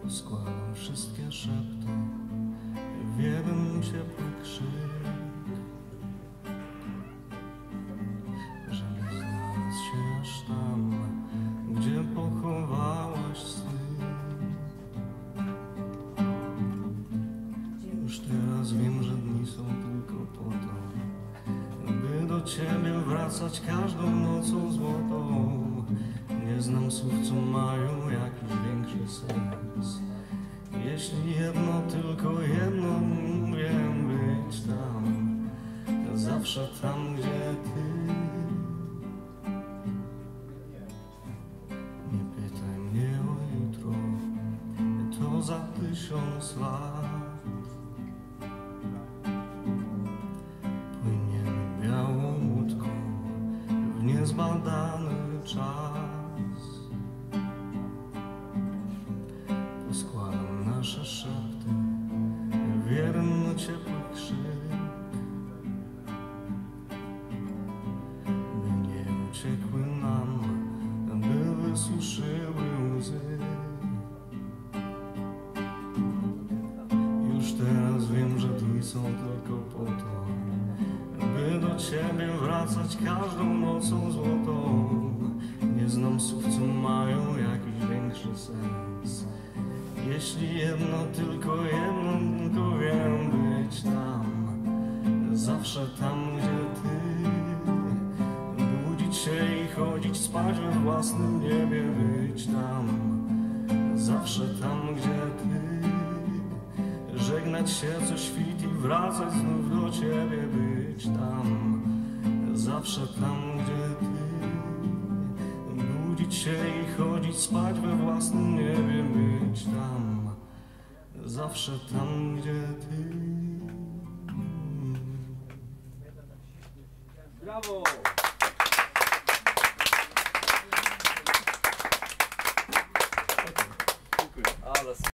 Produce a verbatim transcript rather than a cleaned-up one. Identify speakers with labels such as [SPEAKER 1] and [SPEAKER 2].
[SPEAKER 1] Składam wszystkie szepty w jeden ciepły krzyk, żeby znaleźć się aż tam, gdzie pochowałaś sny. Już teraz wiem, że dni są tylko po to, by do ciebie wracać każdą nocą złotą. Nie znam słów, co mają jakiś większy sens. Jeśli jedno, tylko jedno wiem, być tam, zawsze tam, gdzie ty. Nie pytaj mnie o jutro, to za tysiąc lat. Płyniemy białą łódką w niezbadany czas. Poskładam nasze szepty w jeden ciepły krzyk, by nie uciekły nam, by wysuszyły łzy. Już teraz wiem, że dni są tylko po to, by do ciebie wracać każdą nocą złotą. Nie znam słów, co mają jakiś większy sens. Jeśli jedno, tylko jedno, tylko wiem, być tam, zawsze tam, gdzie ty. Budzić się i chodzić spać we własnym niebie, być tam, zawsze tam, gdzie ty. Żegnać się co świt i wracać znów do ciebie, być tam, zawsze tam, gdzie ty. Budzić się i chodzić spać we własnym niebie, być tam, zawsze tam, gdzie ty.
[SPEAKER 2] Brawo! Dziękuję. Ale